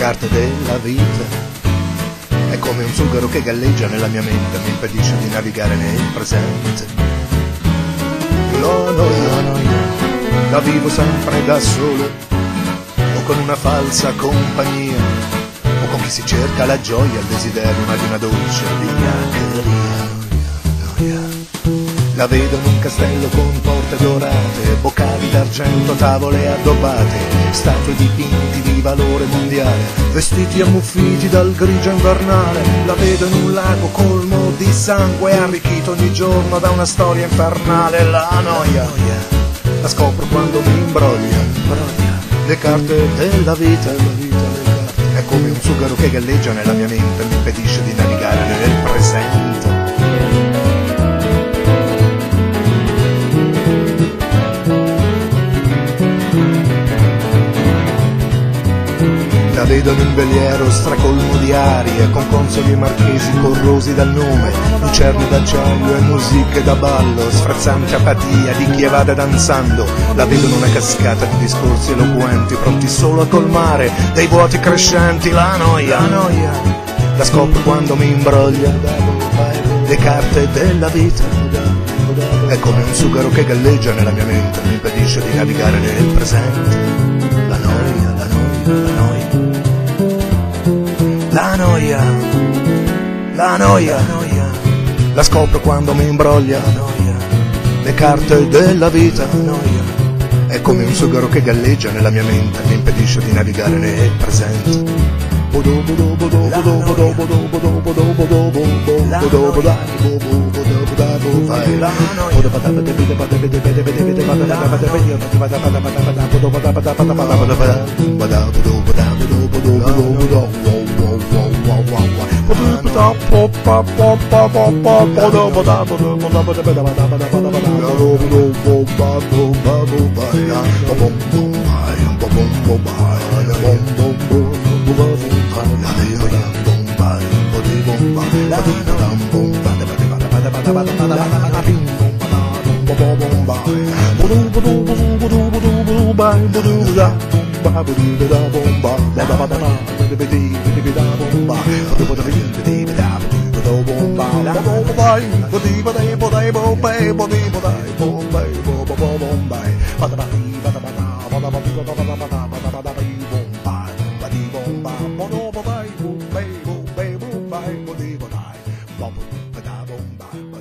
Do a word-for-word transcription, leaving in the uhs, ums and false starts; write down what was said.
carte della vita. È come un sughero che galleggia nella mia mente, mi impedisce di navigare nel presente. La noia, la vivo sempre da solo, o con una falsa compagnia, o con chi si cerca la gioia, il desiderio, ma di una dolce biancheria. Noia. La vedo in un castello con porte dorate, boccali d'argento, tavole addobbate, statue dipinti di valore mondiale, vestiti ammuffiti dal grigio invernale. La vedo in un lago colmo di sangue, arricchito ogni giorno da una storia infernale. La noia, la scopro quando mi imbroglia, le carte della vita. È come un sughero che galleggia nella mia mente, mi impedisce di navigare nel presente. La vedo in un veliero stracolmo di arie, con consoli e marchesi corrosi dal nome, lucerni d'acciaio e musiche da ballo, sfrezzante apatia di chi evade danzando. La vedo in una cascata di discorsi eloquenti, pronti solo a colmare dei vuoti crescenti. La noia, la noia, la scopro quando mi imbroglia le carte della vita. È come un sughero che galleggia nella mia mente, mi impedisce di navigare nel presente. La noia, la noia, la noia. La noia, la noia, la scopro quando mi imbroglia le carte della vita. È come un sughero che galleggia nella mia mente, mi impedisce di navigare nel presente. Bye.